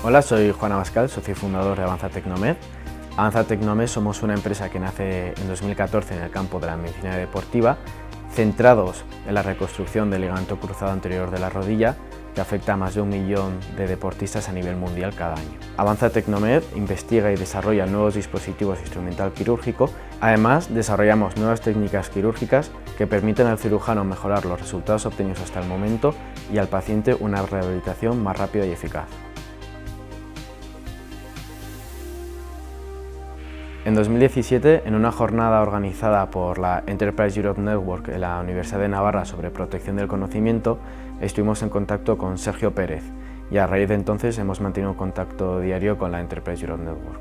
Hola, soy Juan Abascal, socio y fundador de Avanza Tecnomed. Avanza Tecnomed somos una empresa que nace en 2014 en el campo de la medicina deportiva, centrados en la reconstrucción del ligamento cruzado anterior de la rodilla, que afecta a más de 1 millón de deportistas a nivel mundial cada año. Avanza Tecnomed investiga y desarrolla nuevos dispositivos instrumental quirúrgico. Además, desarrollamos nuevas técnicas quirúrgicas que permiten al cirujano mejorar los resultados obtenidos hasta el momento y al paciente una rehabilitación más rápida y eficaz. En 2017, en una jornada organizada por la Enterprise Europe Network en la Universidad de Navarra sobre protección del conocimiento, estuvimos en contacto con Sergio Pérez y a raíz de entonces hemos mantenido un contacto diario con la Enterprise Europe Network.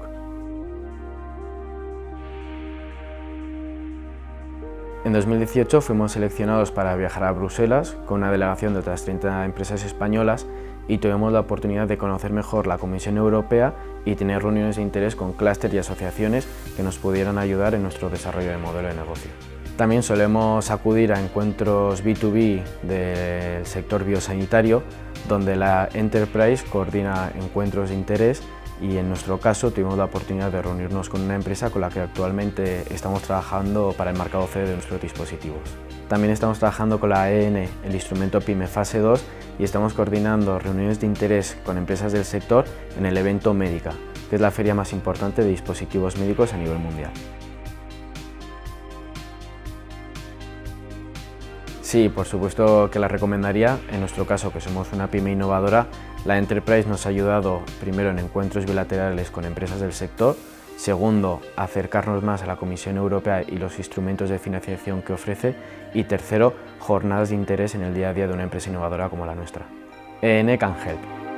En 2018 fuimos seleccionados para viajar a Bruselas con una delegación de otras 30 empresas españolas y tuvimos la oportunidad de conocer mejor la Comisión Europea y tener reuniones de interés con clústeres y asociaciones que nos pudieran ayudar en nuestro desarrollo de modelo de negocio. También solemos acudir a encuentros B2B del sector biosanitario, donde la Enterprise coordina encuentros de interés y en nuestro caso tuvimos la oportunidad de reunirnos con una empresa con la que actualmente estamos trabajando para el mercado CE de nuestros dispositivos. También estamos trabajando con la EN, el instrumento PYME Fase 2, y estamos coordinando reuniones de interés con empresas del sector en el evento Médica, que es la feria más importante de dispositivos médicos a nivel mundial. Sí, por supuesto que la recomendaría. En nuestro caso, que somos una pyme innovadora, la Enterprise nos ha ayudado primero en encuentros bilaterales con empresas del sector, segundo, a acercarnos más a la Comisión Europea y los instrumentos de financiación que ofrece, y tercero, jornadas de interés en el día a día de una empresa innovadora como la nuestra. EN can help.